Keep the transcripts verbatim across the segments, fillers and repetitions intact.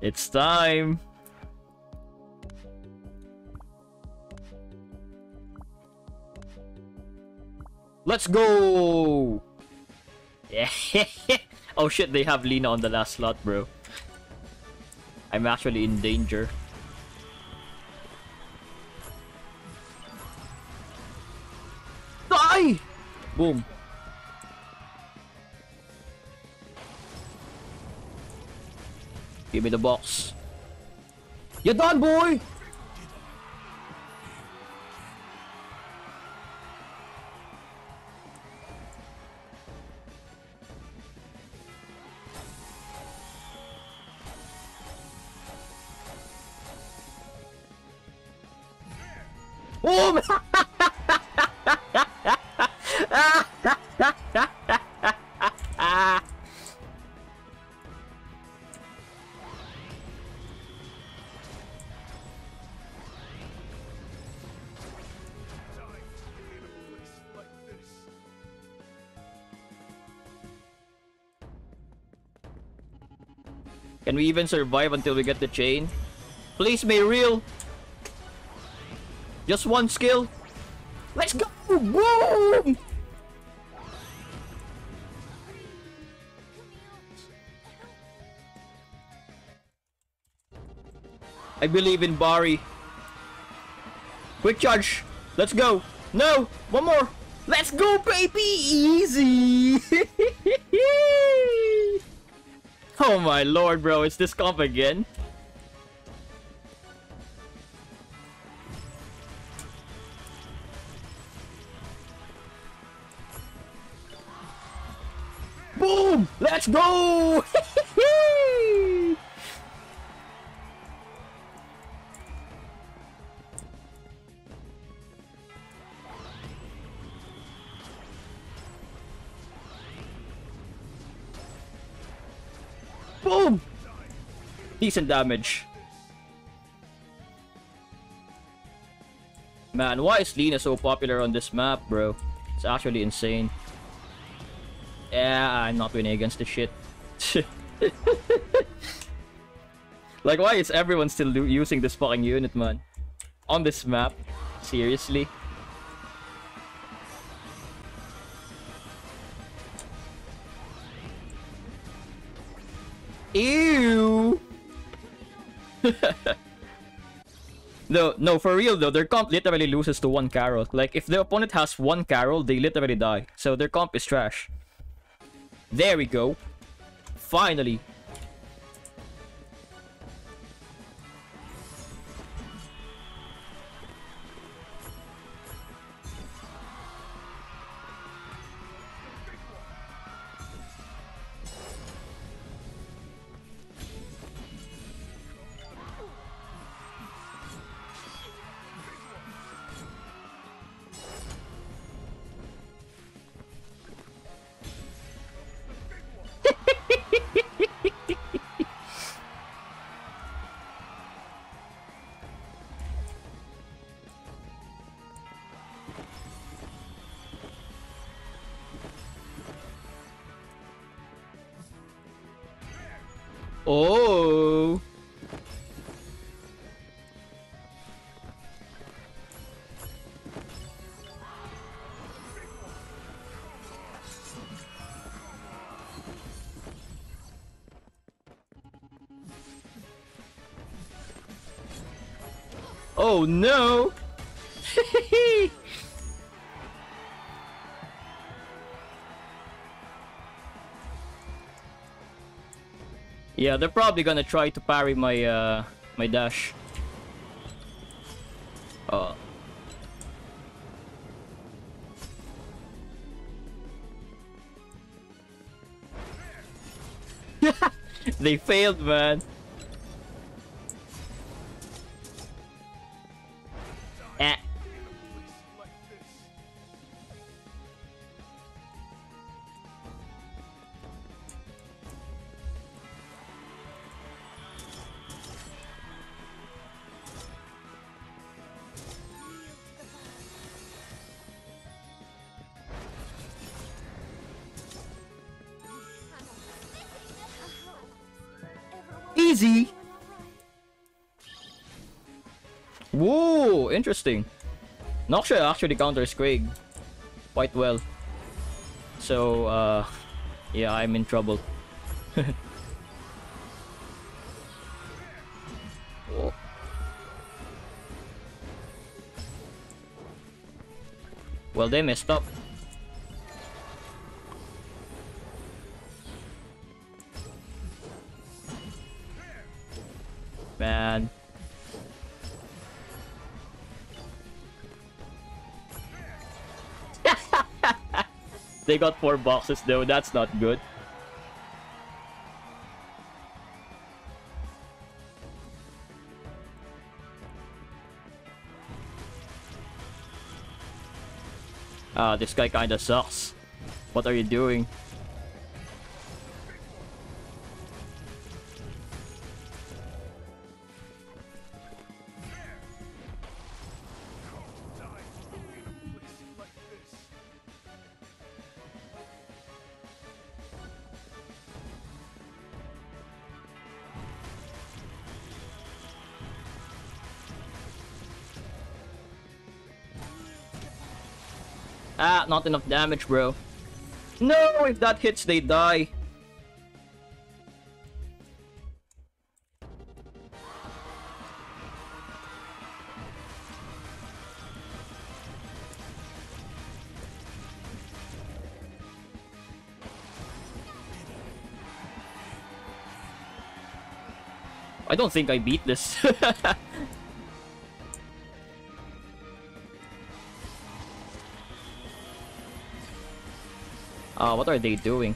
It's time. Let's go. Yeah. Oh shit, they have Lina on the last slot, bro. I'm actually in danger. Die! Boom. Give me the box. You're done, boy! Boom! Can we even survive until we get the chain? Please, Mayreal. Just one skill. Let's go! Boom! I believe in Bari. Quick charge. Let's go. No! One more. Let's go, baby! Easy! Oh my lord, bro. It's this comp again. Boom! Let's go! Boom! Decent damage. Man, why is Lina so popular on this map, bro? It's actually insane. Yeah, I'm not winning against this shit. Like, why is everyone still using this fucking unit, man? On this map? Seriously? Ew! No, no, for real though, their comp literally loses to one Carol. Like, if the opponent has one Carol, they literally die. So their comp is trash. There we go. Finally. Oh. Oh no. Yeah, they're probably gonna try to parry my uh my dash. Oh. They failed, man. Eh. Easy. Woo! Interesting. Noxia actually counters Craig quite well. So, uh, yeah, I'm in trouble. Oh. Well, they messed up. Man. They got four boxes though, that's not good. Ah, this guy kinda sucks. What are you doing? Ah, not enough damage, bro. No, if that hits, they die. I don't think I beat this. Ah, uh, what are they doing?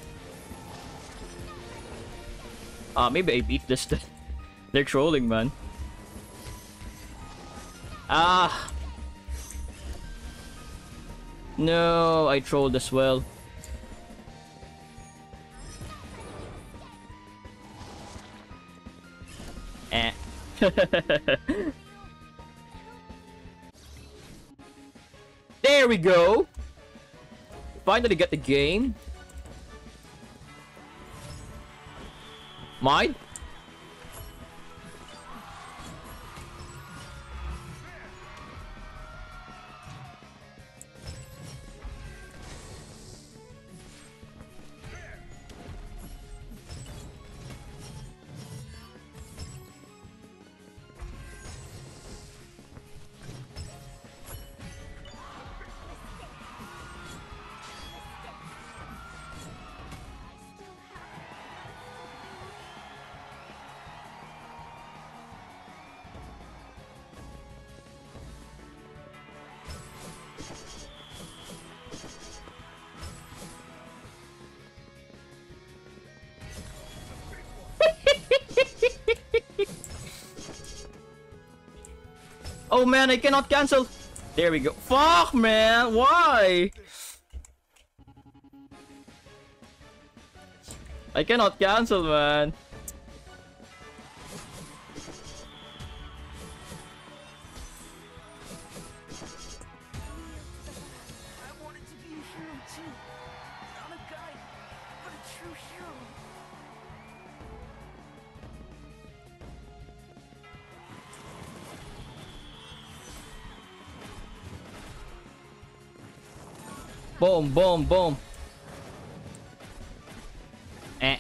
Ah, uh, maybe I beat this. They're trolling, man. Ah. No, I trolled as well. Eh. There we go. Finally get the game. Mine? Oh man, I cannot cancel. There we go. Fuck, man. Why? I cannot cancel, man. Boom, boom, boom. Eh.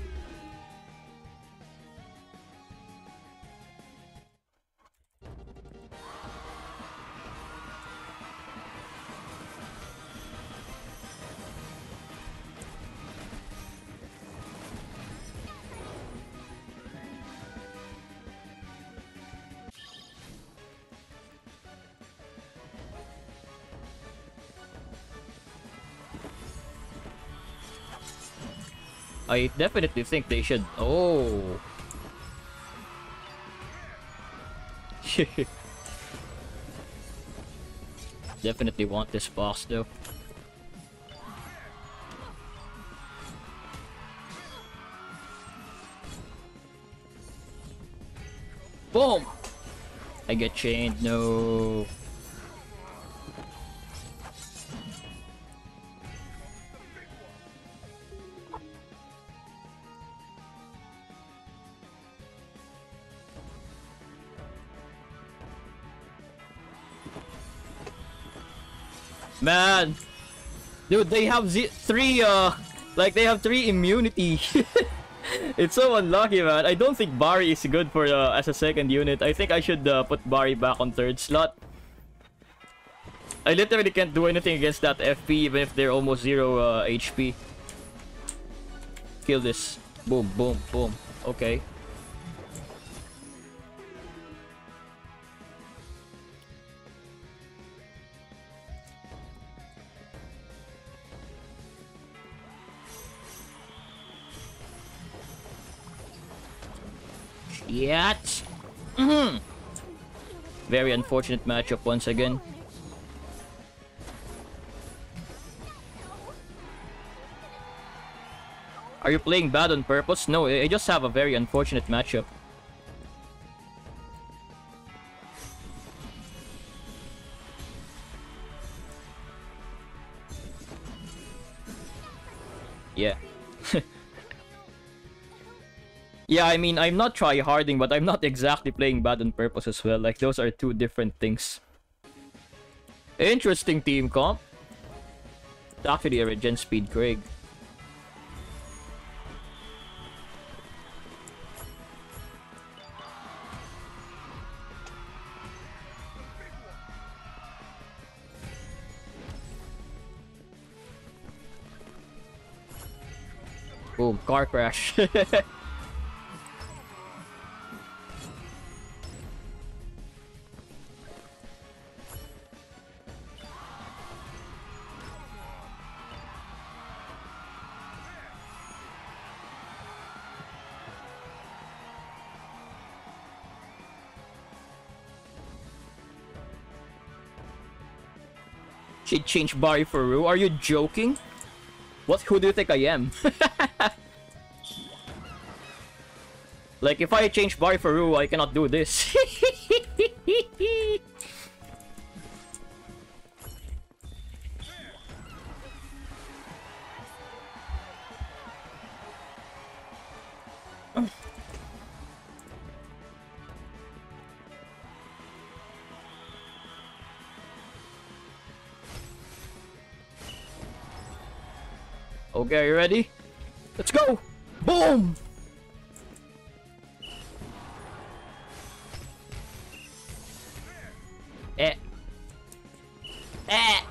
I definitely think they should. Oh. Definitely want this boss though. Boom! I get chained. No. Man, dude, they have z three, uh, like they have three immunity. It's so unlucky, man. I don't think Barry is good for uh, as a second unit. I think I should uh, put Barry back on third slot. I literally can't do anything against that F P even if they're almost zero uh, H P. Kill this. Boom, boom, boom. Okay. Yet. Mm-hmm. Very unfortunate matchup once again. Are you playing bad on purpose? No, I just have a very unfortunate matchup. Yeah. Yeah, I mean, I'm not try-harding, but I'm not exactly playing bad on purpose as well. Like, those are two different things. Interesting team comp. It's actually a regen speed Craig. Boom, car crash. She changed Barry for Rue. Are you joking? What? Who do you think I am? Like, if I change Barry for Rue, I cannot do this. Okay, are you ready? Let's go! Boom! Eh. Eh.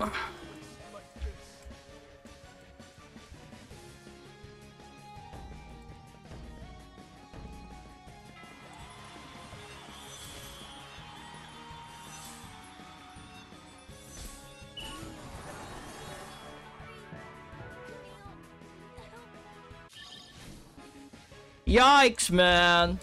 Yikes, man!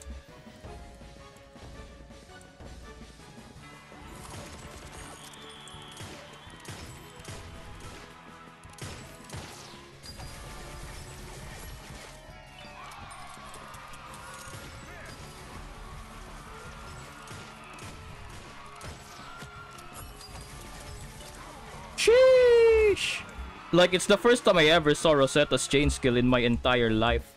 Sheesh! Like, it's the first time I ever saw Rosetta's chain skill in my entire life.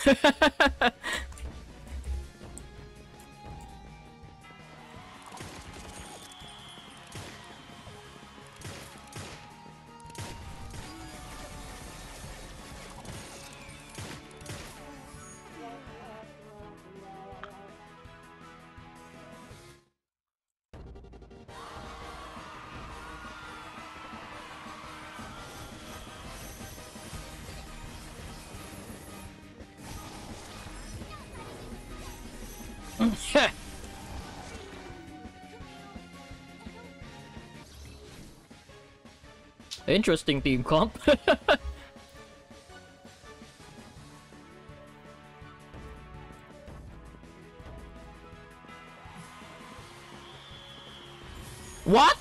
Interesting team comp. What?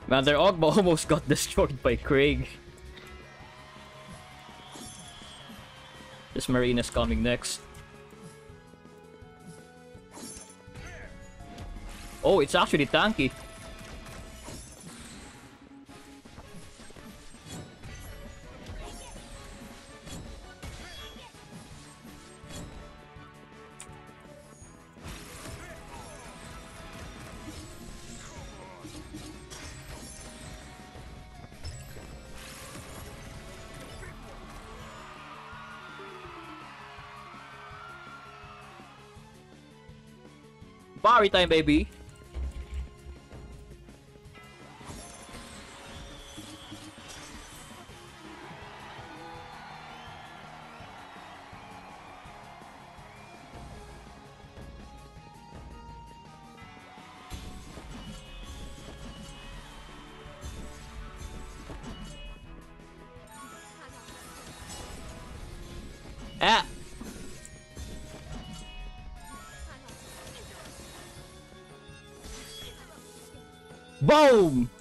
Man, their Ogba almost got destroyed by Craig. This Marina's coming next. Oh, it's actually tanky. Party time, baby. Ah. Boom!